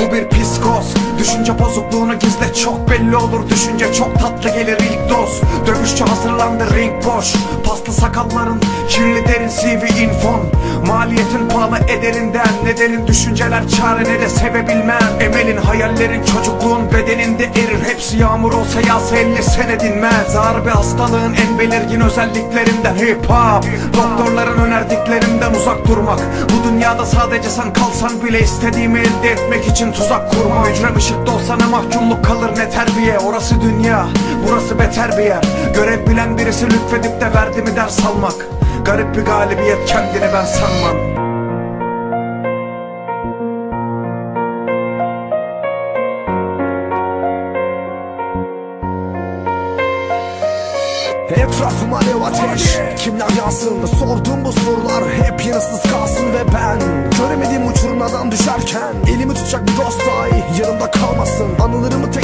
Bu bir psikoz. Düşünce bozukluğunu gizle, çok belli olur. Düşünce çok tatlı gelir ilk doz. Dövüşçü hazırlandı, ring boş. Paslı sakalların, kirli derin CV infon. Maliyetin pahalı ederinden. Nedenin düşünceler çare, ne de sevebilmem. Emelin, hayallerin, çocukluğun bedeninde erir. Hepsi yağmur olsa yağsa 50 sene dinmez. Ağır bir hastalığın en belirgin özelliklerinden hip hop. Doktorların önerdiklerinden uzak durmak. Bu dünyada sadece sen kalsan bile istediğimi elde etmek için tuzak kurma. Hücrem ışıkta olsa ne mahkumluk kalır ne terbiye. Orası dünya, burası beter bir yer. Görev bilen birisi lütfedip de verdi mi ders almak. Garip bir galibiyet, kendini ben sanmam. Etrafıma alev ateş, kimler yansın? Sorduğum bu sorular hep yanıtsız kalsın ve ben göremediğim uçurumlardan düşerken elimi tutacak bir dost dahi yanımda kalmasın. Anılarımı tek